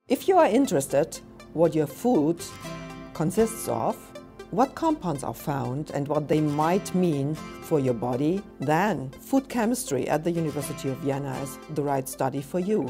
If you are interested what your food consists of, what compounds are found and what they might mean for your body, then food chemistry at the University of Vienna is the right study for you.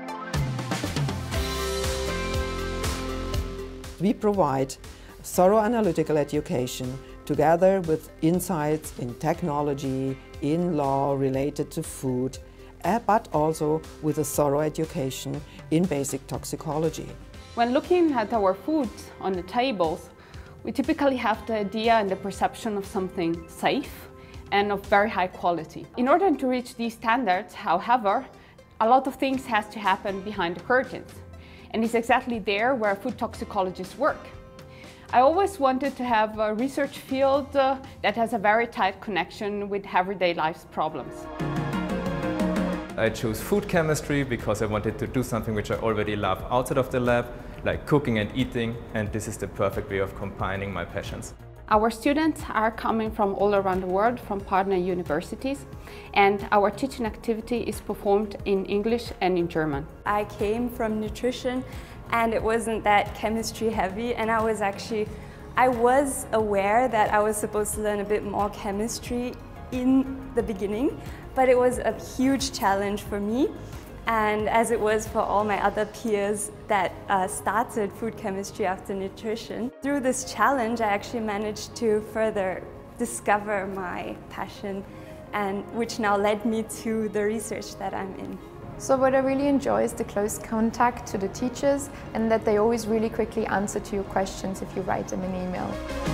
We provide thorough analytical education together with insights in technology, in law related to food, but also with a thorough education in basic toxicology. When looking at our food on the tables, we typically have the idea and the perception of something safe and of very high quality. In order to reach these standards, however, a lot of things has to happen behind the curtains. And it's exactly there where food toxicologists work. I always wanted to have a research field that has a very tight connection with everyday life's problems. I chose food chemistry because I wanted to do something which I already love outside of the lab, like cooking and eating, and this is the perfect way of combining my passions. Our students are coming from all around the world, from partner universities, and our teaching activity is performed in English and in German. I came from nutrition and it wasn't that chemistry heavy, and I was aware that I was supposed to learn a bit more chemistry in the beginning, but it was a huge challenge for me, and as it was for all my other peers that started food chemistry after nutrition. Through this challenge, I actually managed to further discover my passion, and which now led me to the research that I'm in. So what I really enjoy is the close contact to the teachers, and that they always really quickly answer to your questions if you write them an email.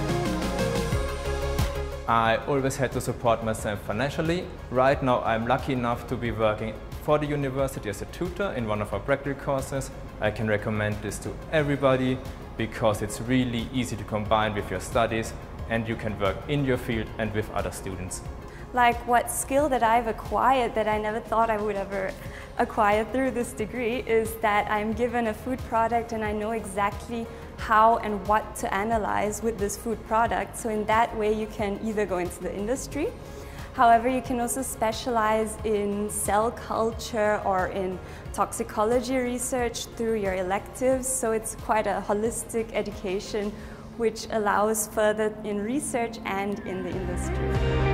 I always had to support myself financially. Right now I'm lucky enough to be working for the university as a tutor in one of our practical courses. I can recommend this to everybody because it's really easy to combine with your studies, and you can work in your field and with other students. Like what skill that I've acquired that I never thought I would ever acquire through this degree is that I'm given a food product and I know exactly how and what to analyze with this food product. So in that way you can either go into the industry, however you can also specialize in cell culture or in toxicology research through your electives. So it's quite a holistic education which allows further in research and in the industry.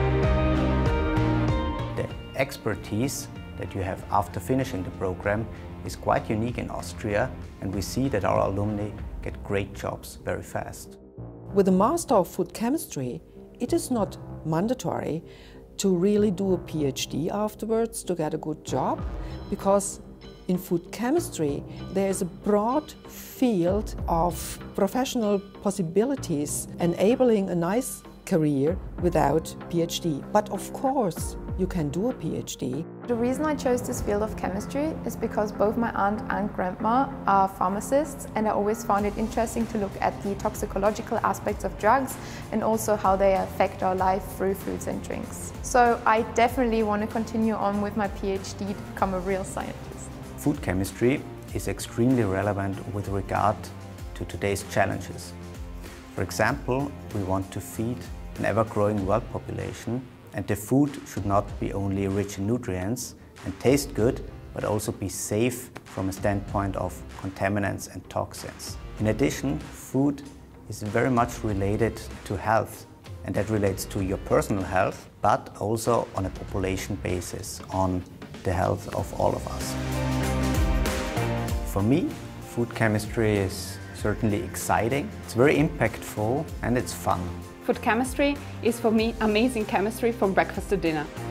The expertise that you have after finishing the program is quite unique in Austria, and we see that our alumni get great jobs very fast. With a Master of Food Chemistry, it is not mandatory to really do a PhD afterwards to get a good job, because in food chemistry there is a broad field of professional possibilities enabling a nice career without PhD. But of course, you can do a PhD. The reason I chose this field of chemistry is because both my aunt and grandma are pharmacists, and I always found it interesting to look at the toxicological aspects of drugs and also how they affect our life through foods and drinks. So I definitely want to continue on with my PhD to become a real scientist. Food chemistry is extremely relevant with regard to today's challenges. For example, we want to feed an ever-growing world population, and the food should not be only rich in nutrients and taste good, but also be safe from a standpoint of contaminants and toxins. In addition, food is very much related to health, and that relates to your personal health, but also on a population basis, on the health of all of us. For me, food chemistry is certainly exciting, it's very impactful, and it's fun. Food chemistry is for me amazing chemistry from breakfast to dinner.